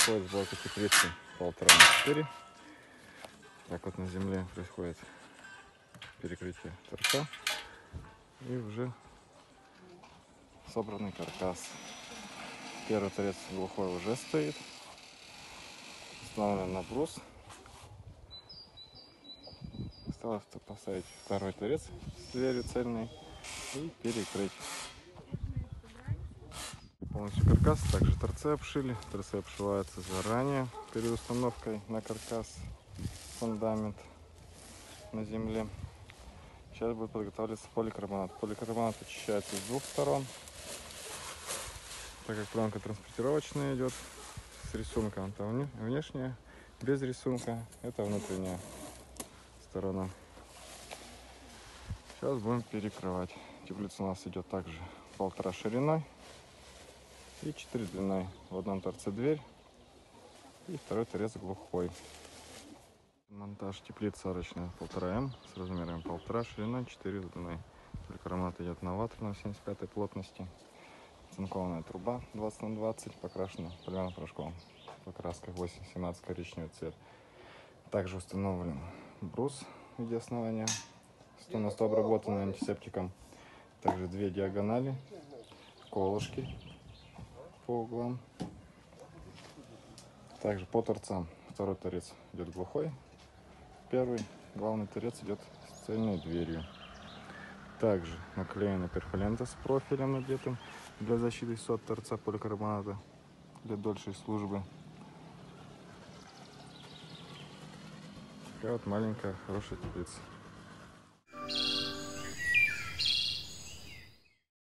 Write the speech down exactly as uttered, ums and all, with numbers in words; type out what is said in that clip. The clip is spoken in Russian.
происходит сборка теплицы полтора на четыре. Так вот на земле происходит перекрытие торца и уже собранный каркас. Первый торец глухой уже стоит, установлен на брус. Осталось поставить второй торец с дверью цельной и перекрыть полностью каркас. Также торцы обшили. Торцы обшиваются заранее перед установкой на каркас фундамент на земле. Сейчас будет подготавливаться поликарбонат. Поликарбонат очищается с двух сторон, так как пленка транспортировочная идет с рисунком. Это внешняя, без рисунка, это внутренняя сторона. Сейчас будем перекрывать. Теплица у нас идет также полтора шириной и четыре длиной. В одном торце дверь и второй торец глухой. Монтаж теплицы арочная полтора эм с размером полтора шириной, четыре длиной. Поликарбонат идет на ватерном семьдесят пятой плотности. Цинкованная труба двадцать на двадцать, покрашена поливным порошком покраской восемь семнадцать коричневый цвет. Также установлен брус в виде основания, сто на сто обработанный антисептиком. Также две диагонали, колышки по углам. Также по торцам второй торец идет глухой, первый главный торец идет с цельной дверью. Также наклеена перфолента с профилем надетым для защиты от торца поликарбоната для дольшей службы. Такая вот маленькая хорошая теплица.